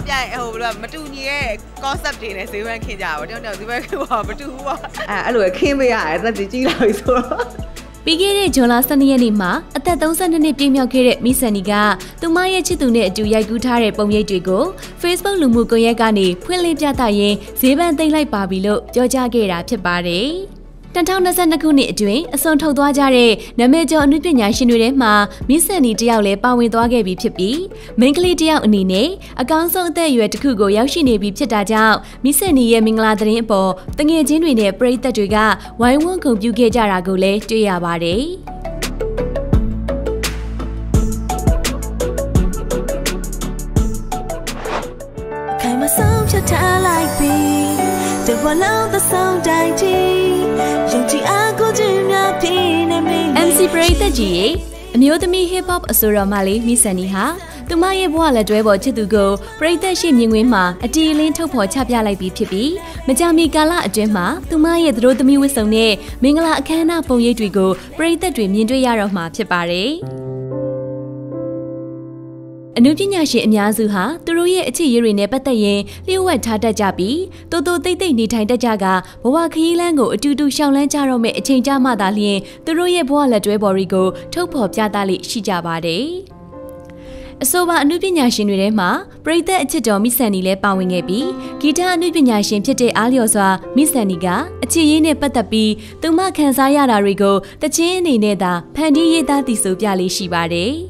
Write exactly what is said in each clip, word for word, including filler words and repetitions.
ပြရင်ဟိုဘယ်လိုမတူညီရဲ့ concept တွေနဲ့ဈေးပန်းခင်းကြပါတော့တယောက်တယောက်ဈေးပန်းခင်းပါမတူဘူးပေါ့အဲအဲ့လိုခင်းပေးရတယ်သက်ကြီးလာပြီဆိုတော့ပြီးခဲ့တဲ့ဇွန်လဆယ်နှစ်ရက်နေ့မှာအသက်သုံးဆယ်နှစ်နှစ်ပြည့်မြောက်ခဲ့တဲ့မီဆန်နီကသူမရဲ့ချစ်သူနဲ့အတူရိုက်ကူးထားတဲ့ပုံရိပ်တွေကို Facebook လူမှုကွန်ရက်ကနေဖွင့်လှစ်ပြသရင်းဈေးပန်းသိမ်းလိုက်ပါပြီလို့ပြောကြားခဲ့တာဖြစ်ပါတယ်။၂၀၂၂ခုနှစ်အတွင်းအစွန်ထုတ်သွားကြတဲ့နာမည်ကျော်အနုပညာရှင်တွေထဲမှာမီဆန်နီတယောက်လည်းပါဝင်သွားခဲ့ပြီဖြစ်ပြီးမိန်းကလေးတယောက်အနေနဲ့အကောင်းဆုံးအသက်အရွယ်တစ်ခုကိုရောက်ရှိနေပြီဖြစ်တာကြောင့်မီဆန်နီရဲ့မင်္ဂလာသတင်းအပေါ်တငယ်ချင်းတွေနဲ့ပရိသတ်တွေကဝိုင်းဝန်းဂုဏ်ပြုခဲ့ကြတာကိုလည်းတွေ့ရပါတယ်။ခိုင်မဆုံးဖြတ်ထားလိုက်ပြီတဝလုံးသဆုံးတိုင်းကြီးယုံကြည်အားကိုးခြင်းများဖြစ်နေမင်း M C ပရိသတ်ကြီးရဲ့အမျိုးသမီး hip hop အဆိုတော်မလေးမီဆန်နီဟာသူမရဲ့ဘဝလက်တွဲပေါ်ချစ်သူကိုပရိသတ်ရှိမြင်ကွင်းမှာအတီအလင်းထုတ်ဖော်ချပြလိုက်ပြီးဖြစ်ပြီးမကြာမီကာလအတွင်းမှာသူမရဲ့သတို့သမီးဝတ်စုံနဲ့မင်္ဂလာအခမ်းအနားပုံရိပ်တွေကိုပရိသတ်တွေမြင်တွေ့ရတော့မှာဖြစ်ပါတယ်။အနုပညာရှင်အများစုဟာသူတို့ရဲ့အခြေရည်တွေနဲ့ပတ်သက်ရင်လျှို့ဝှက်ထားတတ်ကြပြီးတိုးတိုးတိတ်တိတ်နေထိုင်တတ်ကြကဘဝခရီးလမ်းကိုအတူတူရှောင်လန်းကြတော့မယ့်အချိန်ကြမှသာလျှင်သူတို့ရဲ့ဘဝလက်တွဲပေါ်တွေကိုထုတ်ဖော်ပြသလိရှိကြပါတယ်။အဆိုပါအနုပညာရှင်တွေထဲမှာပရိသတ်အချစ်တော်မီဆန်နီလည်းပါဝင်ခဲ့ပြီးဂီတအနုပညာရှင်ဖြစ်တဲ့အားလျော်စွာမီဆန်နီကအချစ်ရင်းနဲ့ပတ်သက်ပြီးသူမခံစားရတာတွေကိုတခြင်းအနေနဲ့သာဖန်တီးရေးသားတည်ဆိုပြလေးရှိပါတယ်။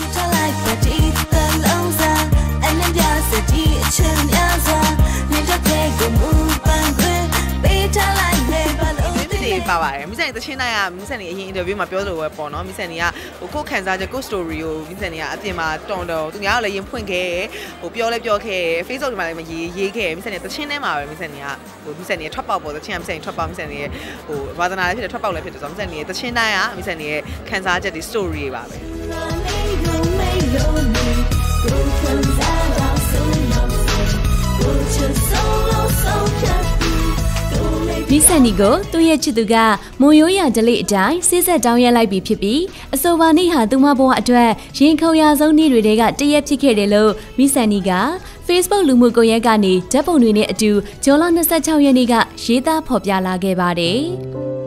ပါပါတယ်မီဆန်နီတချင်းတိုင်းကမီဆန်နီအရင်အင်တာဗျူးမှာပြောလို့ပဲပေါ့နော်မီဆန်နီကဟိုကိုခန်းစားချက်ကို story ကိုမီဆန်နီကအပြင်မှာတော်တော်သူများကလည်းရင်ဖွင့်ခဲ့ဟိုပြောလဲပြောခဲ့ Facebook တွေမှာလည်းရေးရေးခဲ့မီဆန်နီတချင်းထဲမှာပဲမီဆန်နီကဟိုမီဆန်နီရဲ့ထွက်ပေါက်ပေါ့တချင်းကမီဆန်နီထွက်ပေါက်မီဆန်နီရဲ့ဟိုဝါသနာလည်းဖြစ်တယ်ထွက်ပေါက်လည်းဖြစ်တယ်ဆိုတော့မီဆန်နီရဲ့တချင်းတိုင်းကမီဆန်နီရဲ့ခန်းစားချက်တွေ story တွေပါပဲမီဆန်နီကိုသူ့ရဲ့ချစ်သူကမွန်ရိုးရဒလိအတိုင်းဆေးဆက်တောင်းရလိုက်ပြီးဖြစ်ပြီးအဆိုပါနေ့ဟာသူမဘဝအတွက်ရင်ခုန်ရဆုံးနေ့တွေကတရက်ဖြစ်ခဲ့တယ်လို့မီဆန်နီက Facebook လူမှုကွန်ရက်ကနေဓာတ်ပုံတွေနဲ့အတူဇွန်လ၂၆ရက်နေ့ကရေးသားဖော်ပြလာခဲ့ပါတယ်။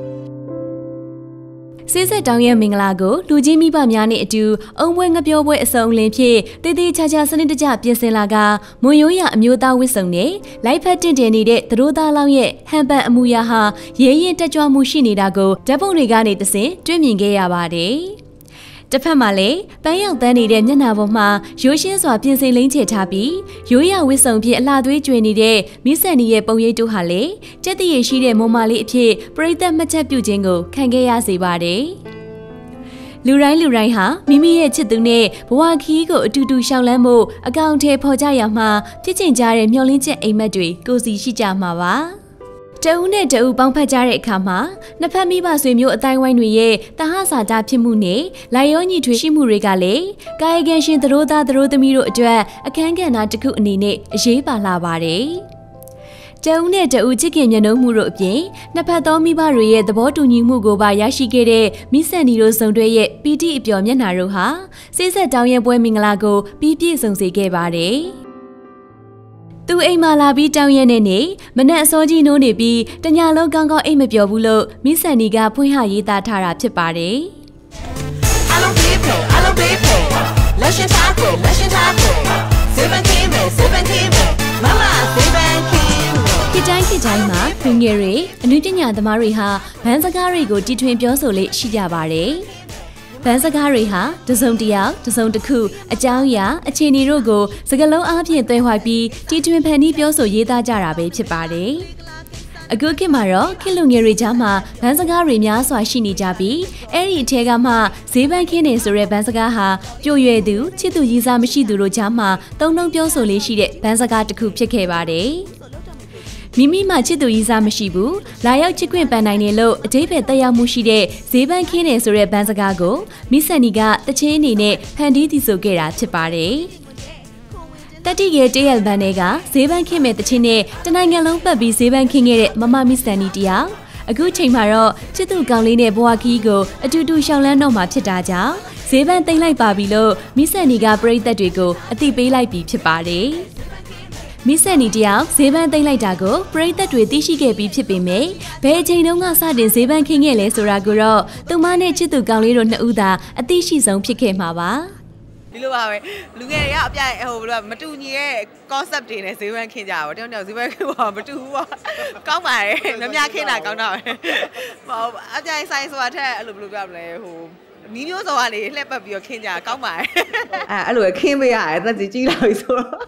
ဆေးဆက်တောင်းရဲ့မင်္ဂလာကိုလူကြီးမိဘများနဲ့အတူအုံပွဲငပြောပွဲအစုံအလင်ဖြင့်တည်တည်ချာချာစနစ်တကျပြင်ဆင်လာကမွန်ရိုးရအမျိုးသားဝတ်စုံနဲ့လိုက်ဖက်တင့်တယ်နေတဲ့သတို့သားလောင်းရဲ့ဟန်ပန်အမူအရာဟာရဲရင်တက်ကြွမှုရှိနေတာကိုဓာတ်ပုံတွေကနေတဆင့်တွေ့မြင်ခဲ့ရပါတယ်။တစ်ဖက်မှာလည်းပန်းရောက်တန်းနေတဲ့မျက်နှာပေါ်မှာရိုးရှင်းစွာပြင်ဆင်လိမ့်ချထားပြီးရိုးရဝတ်စုံဖြင့်အလှသွေးကျွေနေတဲ့မီဆန်နီရဲ့ပုံရိပ်တို့ဟာလည်းကြက်တရည်ရှိတဲ့မုံမာလေးအဖြစ်ပရိသတ်မှတ်ချက်ပြုခြင်းကိုခံခဲ့ရစေပါတယ်။လူတိုင်းလူတိုင်းဟာမိမိရဲ့ချစ်သူနဲ့ဘဝခီးကိုအတူတူရှောင်လန်းဖို့အကောင့်ထဲပေါ်ကြရမှာဖြစ်ချင်ကြတဲ့မျှော်လင့်ချက်အိမ်မက်တွေကိုစီရှိကြမှာပါ။တဦးနဲ့တဦးပေါင်းဖက်ကြတဲ့အခါမှာနှစ်ဖက်မိဘဆွေမျိုးအတိုင်းဝိုင်းတွေရဲ့တဟဆာတာဖြစ်မှုနဲ့လိုက်ရောညီထွေရှိမှုတွေကလည်းကာယကံရှင်သတို့သားသတို့သမီးတို့အတွက်အခန်းကဏ္ဍတစ်ခုအနေနဲ့အရေးပါလာပါတယ်။တဦးနဲ့တဦးချစ်ခင်မြတ်နိုးမှုတို့အပြင်နှစ်ဖက်သောမိဘတွေရဲ့သဘောတူညီမှုကိုပါရရှိခဲ့တဲ့မီဆန်နီတို့စုံတွဲရဲ့ပီတိအပျော်မျက်နှာတို့ဟာစိတ်ဆက်တောင်းရဲပွဲမင်္ဂလာကိုပြီးပြည့်စုံစေခဲ့ပါတယ်။သူအိမ်မှာလာပြီးတောင်းရတဲ့နေ့မနက်အစောကြီးနိုးနေပြီးတညလုံးကောင်းကောင်းအိမ်မပျော်ဘူးလို့မီဆန်နီကဖွင့်ဟရေးသားထားတာဖြစ်ပါတယ်။ I love people, I love people. Let's just talk, let's just talk. seventeen, seventeen. Mama, seventeen. ခေတ်တိုင်းခေတ်တိုင်းမှာလူငယ်တွေအနုပညာသမားတွေဟာဗန်းစကားတွေကိုတီထွင်ပြောဆိုလေးရှိကြပါတယ်။ဗန်းစကားတွေဟာတစုံတယောက်တစုံတစ်ခုအကြောင်းအရာအခြေအနေတို့ကိုစကားလုံးအားဖြင့်သွယ်ဝိုက်ပြီးတီထွင်ဖန်တီးပြောဆိုရေးသားကြတာပဲဖြစ်ပါတယ်။အခုခေတ်မှာတော့ခေတ်လူငယ်တွေကြားမှာဗန်းစကားတွေများစွာရှိနေကြပြီးအဲ့ဒီအထက်ကမှဈေးပန်းခင်းနေဆိုတဲ့ဗန်းစကားဟာပြိုရွယ်သူချစ်သူရည်စားမရှိသူတို့ကြားမှာတုံ့တုံပြောဆိုလေးရှိတဲ့ဗန်းစကားတစ်ခုဖြစ်ခဲ့ပါတယ်။မိမိမှချစ်သူရည်စားမရှိဘူးလာရောက်ချစ်ခွင့်ပန်နိုင်တယ်လို့အတိတ်ပဲတက်ရောက်မှုရှိတဲ့ဈေးပန်းခင်းနေဆိုတဲ့ဗန်းစကားကိုမီဆန်နီကတချင်းအနေနဲ့ဖန်တီးတည်ဆိုခဲ့တာဖြစ်ပါတယ်။တတိကေတရက်ဘန်တွေကဈေးပန်းခင်းမဲ့တချင်းနဲ့တနိုင်ငံလုံးပတ်ပြီးဈေးပန်းခင်းခဲ့တဲ့မမမီဆန်နီတယောက်အခုချိန်မှာတော့ချစ်သူကောင်းလေးနဲ့ဘဝခီးကိုအတူတူရှောင်လန်းတော့မှာဖြစ်တာကြောင့်ဈေးပန်းသိမ်းလိုက်ပါပြီလို့မီဆန်နီကပရိသတ်တွေကိုအသိပေးလိုက်ပြီးဖြစ်ပါတယ်။မိဆက်နီတယောက်ဈေးပန်းသိမ့်လိုက်တာကိုပရိသတ်တွေသိရှိခဲ့ပြီးဖြစ်ပေမယ့်ဘယ်အချိန်တုန်းကစတင်ဈေးပန်းခင်းခဲ့လဲဆိုတာကိုတော့သူမနဲ့ချစ်သူကောင်းလေးတို့နှစ်ဦးသာအသိရှိဆုံးဖြစ်ခဲ့မှာပါဒီလိုပါပဲလူငယ်တွေကအပြိုင်ဟိုဘယ်လိုမတူညီရဲ့ concept တွေနဲ့ဈေးပန်းခင်းကြပါဘောတယောက်တယောက်ဈေးပန်းခင်းပါမတူဘူးပေါ့ကောင်းပါတယ်မများခင်းတာကောင်းတာပဲဟိုအပြိုင်ဆိုင်ဆိုတာထက်အဲ့လိုဘယ်လိုပြောမလဲဟိုနီးမျိုးစောကနေလှည့်ပတ်ပြီးတော့ခင်းကြကောင်းပါတယ်အဲအဲ့လိုခင်းပေးရတယ်သက်ကြီးကြီးလာပြီဆိုတော့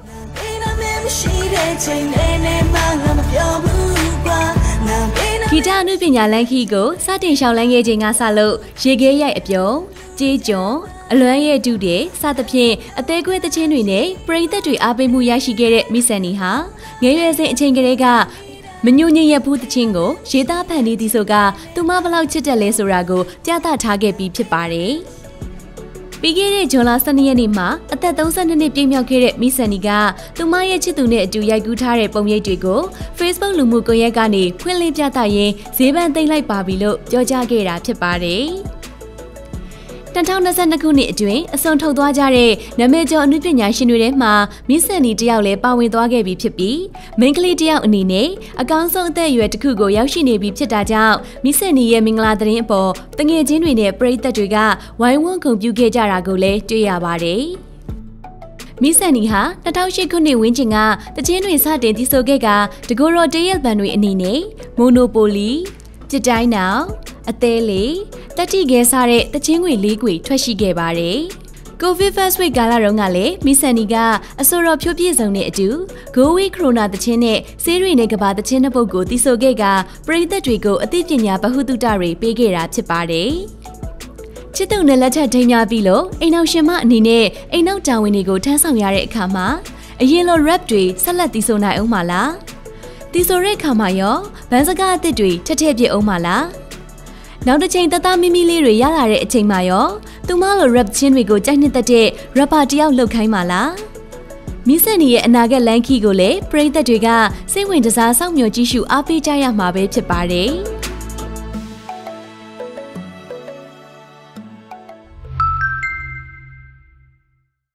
ဂီတအနုပညာလမ်းခီကိုစတင်ရှောင်လန်းခဲ့ချိန်ကစလို့ရေခဲရိုက်အပြုံးကြေးကျွန်းအလွမ်းရဲ့ဒုတွေစသဖြင့်အသေးကွဲသချင်းတွေနဲ့ပရိသတ်တွေအားပေးမှုရရှိခဲ့တဲ့မိဆန်နီဟာငယ်ရွယ်စဉ်အချိန်ကလေးကမညိုညင်ရဘူးသချင်းကိုရေးသားဖန်တီးသည်ဆိုကသူမဘလောက်ချစ်တယ်လဲဆိုတာကိုပြသထားခဲ့ပြီးဖြစ်ပါတယ်။ပြီးခဲ့တဲ့ဇွန်လ ၁၂ ရက်နေ့မှာအသက် ၃၂ နှစ်ပြည့်မြောက်ခဲ့တဲ့မိဆန်နီကသူမရဲ့ချစ်သူနဲ့အတူရိုက်ကူးထားတဲ့ပုံရိပ်တွေကို Facebook လူမှုကွန်ရက်ကနေဖွင့်လှစ်ပြသရင်းဈေးပန်းသိမ်းလိုက်ပါပြီလို့ပြောကြားခဲ့တာဖြစ်ပါတယ်။၂၀၂၂ ခုနှစ်အတွင်းအစွန်ထုတ်သွားကြတဲ့နာမည်ကျော်အနုပညာရှင်တွေထဲမှာမိဆန်နီတယောက်လည်းပါဝင်သွားခဲ့ပြီဖြစ်ပြီးမိန်းကလေးတယောက်အနေနဲ့အကောင်းဆုံးအသက်အရွယ်တစ်ခုကိုရောက်ရှိနေပြီဖြစ်တာကြောင့်မိဆန်နီရဲ့မင်္ဂလာသတင်းအပေါ်တငယ်ချင်းတွေနဲ့ပရိသတ်တွေကဝိုင်းဝန်းဂုဏ်ပြုခဲ့ကြတာကိုလည်းတွေ့ရပါတယ်။မိဆန်နီဟာ၂၀၀၈ခုနှစ်ဝန်းကျင်ကတချင်းတွေစတင်တည်ဆိုခဲ့ကတကူရော်တရက်ဘန်တွေအနေနဲ့မိုနိုပိုလီကြစ်တိုင်းနောင်အသေးလေးတက်တိခဲစားတဲ့တချင်းခွေလေးခွေထွက်ရှိခဲ့ပါတယ်။ COVID First Week ကာလတုန်းကလည်းမိဆန်နီကအဆိုတော်ဖြိုးပြည့်စုံတဲ့အတူ Go Away Corona တချင်းနဲ့ဆေးတွေနဲ့ကဘာတချင်းနှစ်ပုဒ်ကိုတည်ဆိုခဲ့ကပရိသတ်တွေကိုအသိပညာဗဟုသုတတွေပေးခဲ့တာဖြစ်ပါတယ်။ချစ်သူနဲ့လက်ထပ်ထိန်းများပြီးလို့အိမ်အောင်ရှင်မအနေနဲ့အိမ်နောက်တာဝန်တွေကိုထမ်းဆောင်ရတဲ့အခါမှာအရင်လို rap တွေဆက်လက်တည်ဆိုနိုင်အောင်မလား။တည်ဆိုတဲ့အခါမှာရောဗန်းစကားအသစ်တွေထက်ထက်ပြည့်အောင်မလား။နောက်တစ်ချိန်တသားမီမီလေးတွေရလာတဲ့အချိန်မှာရောသူမလို rap ချင်းတွေကိုကြိုက်နှစ်သက်တဲ့ rapper တယောက်လုပ်ခိုင်းပါလားမိဆန်နီရဲ့အနာဂတ်လမ်းခီကိုလည်းပရိသတ်တွေကစိတ်ဝင်စားစောင့်မျှော်ကြည့်ရှုအားပေးကြရမှာပဲဖြစ်ပါတယ်။